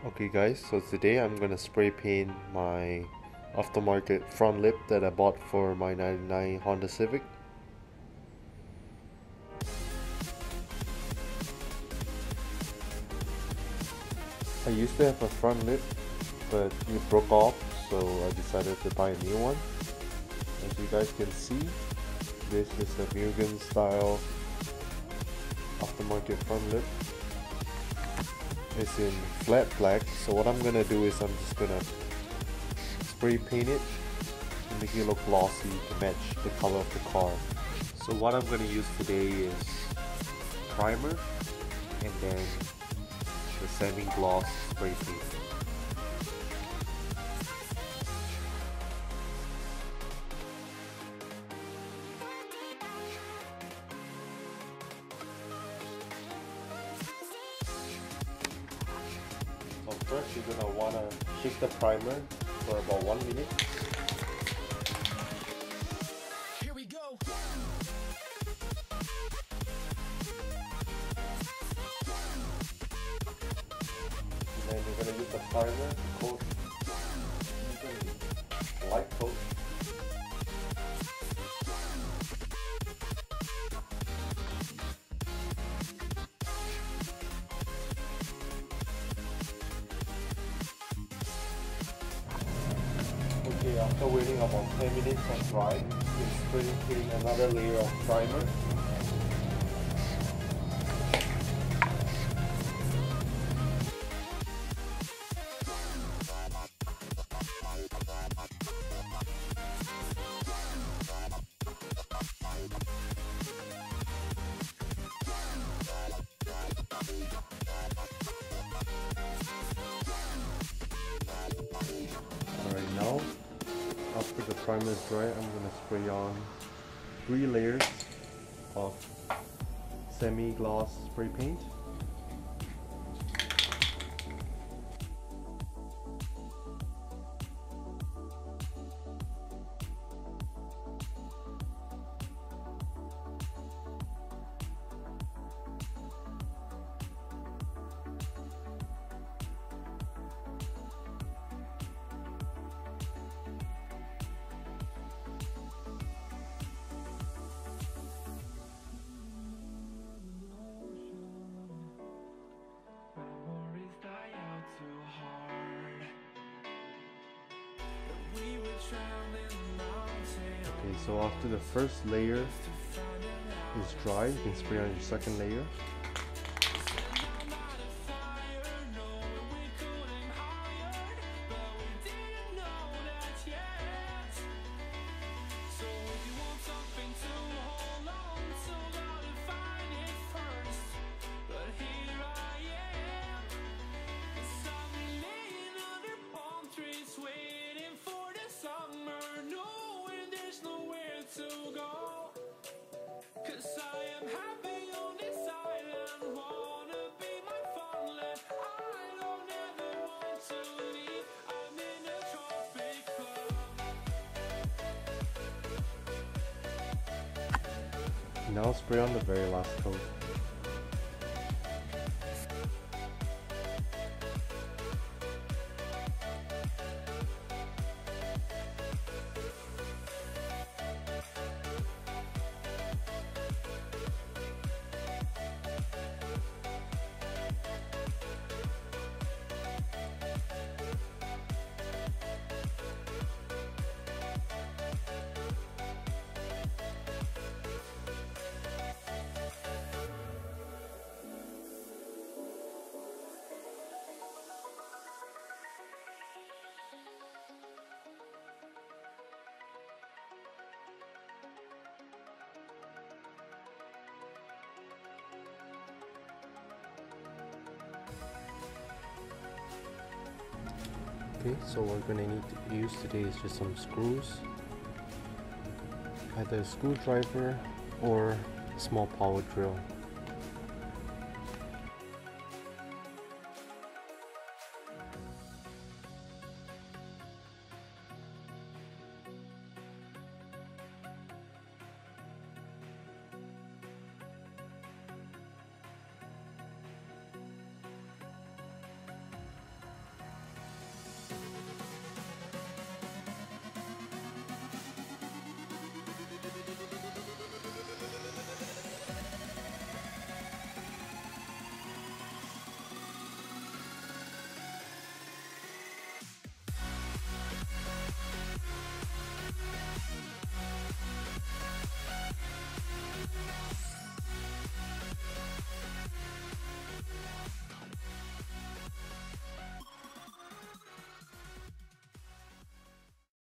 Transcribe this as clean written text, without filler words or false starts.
Okay guys, so today I'm gonna spray paint my aftermarket front lip that I bought for my 99 Honda Civic. I used to have a front lip, but it broke off, so I decided to buy a new one. As you guys can see, this is a Mugen style aftermarket front lip. It's in flat black, so what I'm gonna do is I'm just gonna spray paint it to make it look glossy to match the color of the car. So what I'm gonna use today is primer and then the semi-gloss spray paint. So first you're gonna wanna shake the primer for about 1 minute. Here we go. And then you're gonna use the primer to coat, light coat. Okay, after waiting about 10 minutes on dry, you spray paint another layer of primer. Alright, now after the primer is dry, I'm going to spray on 3 layers of semi-gloss spray paint. Okay, so after the first layer is dry, you can spray on your second layer. Now spray on the very last coat. Okay, so what we're going to need to use today is just some screws, either a screwdriver or a small power drill.